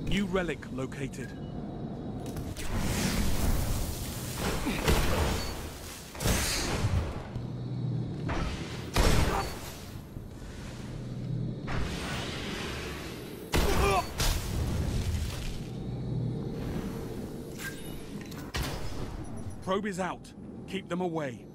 New relic located. Probe is out. Keep them away.